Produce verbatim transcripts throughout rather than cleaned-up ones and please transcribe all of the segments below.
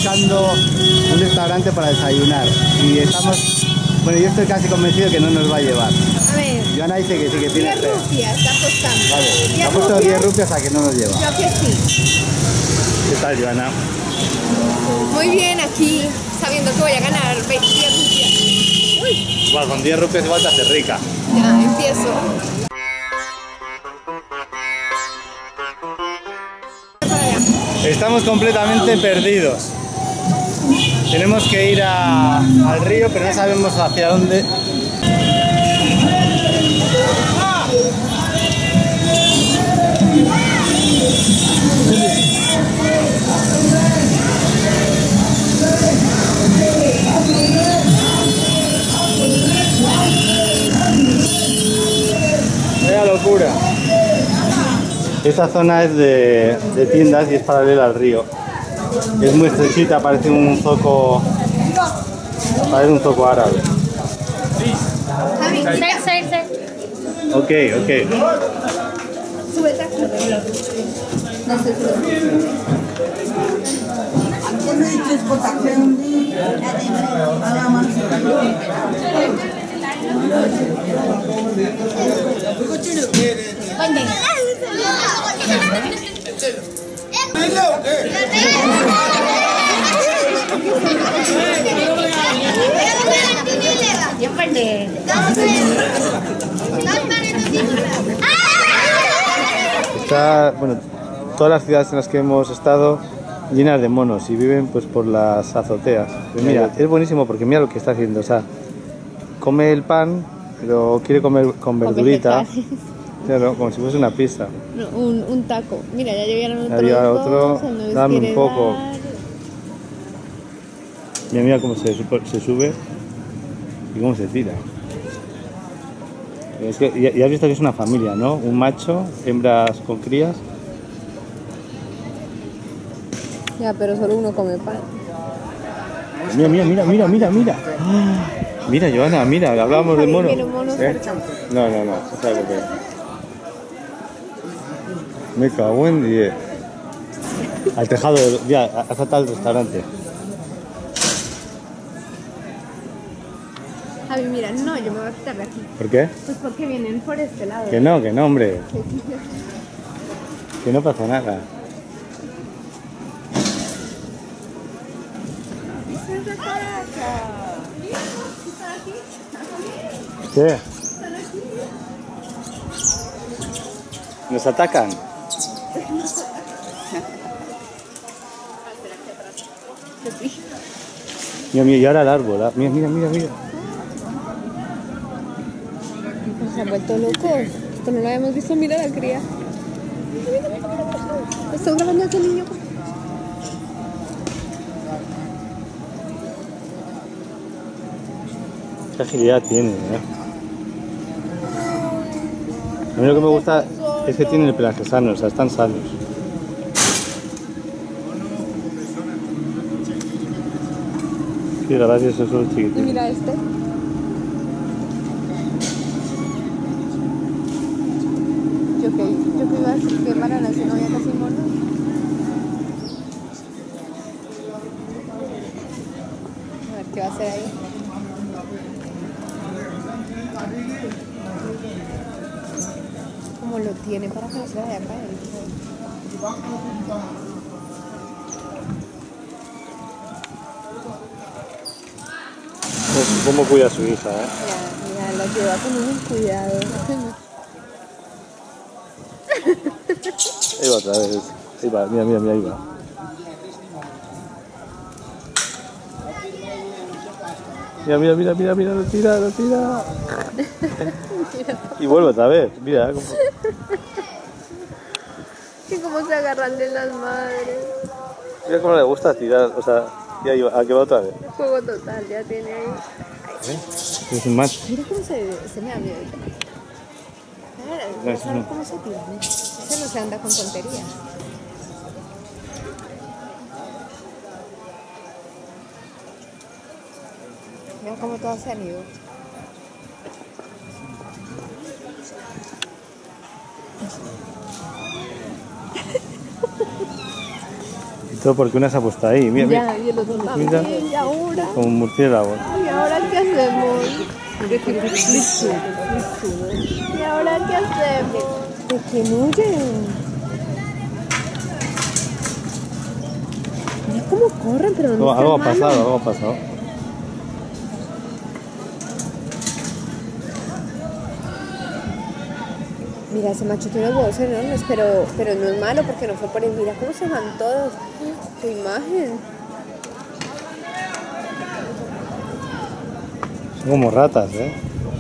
buscando un restaurante para desayunar y estamos, bueno, yo estoy casi convencido que no nos va a llevar. A ver, Joana dice que sí, que tiene diez rupias está costando. Vale, ha puesto diez rupias a que no nos lleva. Yo que sí. ¿Qué tal, Joana? Muy bien, aquí, sabiendo que voy a ganar diez rupias. Uy. Igual, con diez rupias igual te hace rica. Ya, empiezo. Estamos completamente perdidos. Tenemos que ir a, al río, pero no sabemos hacia dónde. Vaya locura. Esta zona es de, de tiendas y es paralela al río. Es muy estrechita, parece un zoco, parece un zoco árabe. Ok, ok. Súbete aquí. No se Está, bueno, todas las ciudades en las que hemos estado llenas de monos y viven pues por las azoteas. Pero mira, es buenísimo porque mira lo que está haciendo, o sea, come el pan, pero quiere comer con verdurita. Claro, como si fuese una pizza. No, un, un taco. Mira, ya llegaron otros Ya dos, otro, nos dame quiere un poco. dar. Mira, mira cómo se, se sube y cómo se tira. Es que ya, ya has visto que es una familia, ¿no? Un macho, hembras con crías. Ya, pero solo uno come pan. Mira, mira, mira, mira, mira, mira. Mira, Joana, mira, hablábamos de mono. ¿Eh? No, no, no, se sabe que... Me cago en diez. Al tejado, de... ya, hasta tal restaurante. Javi, mira, no, yo me voy a quitar de aquí. ¿Por qué? Pues porque vienen por este lado. Que no, que no, hombre. Que no pasa nada. ¿Qué? ¿Nos atacan? Mira, mira, y ahora el árbol. Mira, mira, mira, mira. Se han vuelto locos. Esto no lo habíamos visto. Mira la cría. Estoy grabando a ese niño. Qué agilidad tiene, ¿eh? A mí lo que me gusta es que tienen el pelaje sano, o sea, están sanos. Sí, gracias, eso es chiquitito. Y mira este. Yo que, yo que iba a decir que para si no había casi monos. A ver qué va a hacer ahí. Como lo tiene para que no se vaya a caer. ¿Cómo cuida a su hija, eh? Mira, mira, la lleva con un cuidado. Ahí va otra vez. Ahí va, mira, mira, mira, ahí va. Mira, mira, mira, mira, mira, lo tira, lo tira. Y vuelve otra vez, mira. Cómo... Y cómo se agarran de las madres. Mira cómo le gusta tirar, o sea, ya iba, ¿a qué va otra vez? Juego total, ya tiene ahí. ¿Eh? Es un macho. Mira cómo se, se me da miedo. No, eso no. ¿Cómo se tira? Ese no se anda con tonterías. Mira cómo todas se han ido. Todo porque una se ha puesto ahí. Mira, Ya, mira. y el otro también. Mira. ¿Y ahora? Como un murciélago. ¿Y ahora qué hacemos? ¿Y ahora qué hacemos? ¿De quién huyen? Mira cómo corren, pero no Algo, algo ha están pasado, malos. algo ha pasado. Mira, ese macho tiene los huevos enormes, pero, pero no es malo porque no fue por él. Mira cómo se van todos. Su imagen. Son como ratas, ¿eh?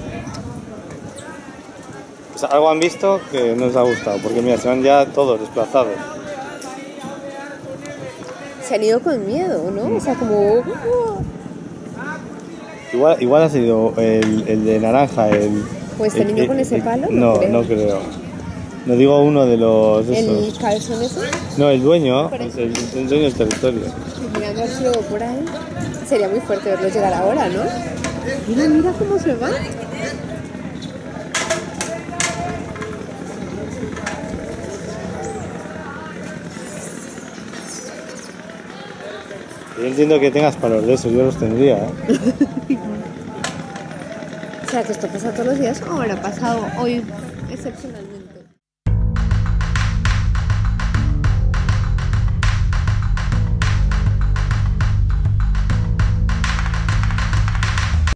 O sea, algo han visto que no les ha gustado, porque mira, se van ya todos desplazados. Se han ido con miedo, ¿no? O sea, como... Igual, igual ha sido el, el de naranja, el... ¿O este el- niño el- con ese el- palo? No, creo. no creo. No digo uno de los... ¿El esos. cabezón ese? No, el dueño, Por el, eso. el- el dueño del territorio. Mirando al cielo por ahí. Sería muy fuerte verlo llegar ahora, ¿no? Mira, mira cómo se va. Yo entiendo que tengas palos de esos, yo los tendría, ¿eh? O sea, que esto pasa todos los días o habrá pasado hoy excepcionalmente.